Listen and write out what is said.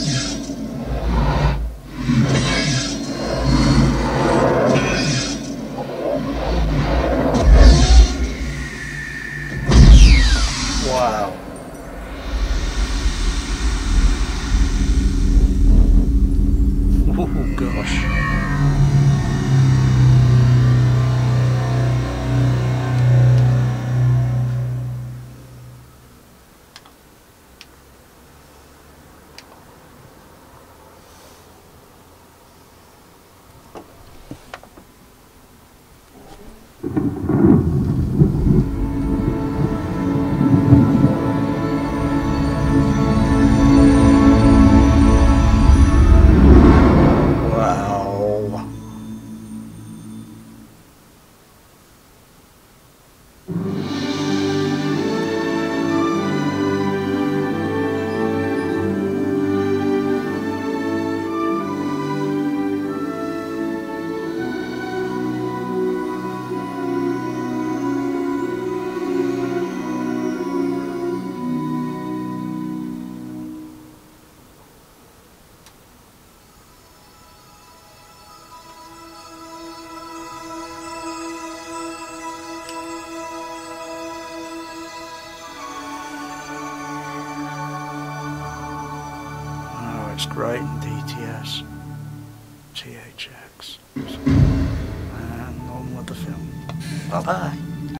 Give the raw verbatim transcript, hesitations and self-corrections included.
Wow. Oh gosh. Wow. It's great in D T S, T H X, and on with the film. Bye bye.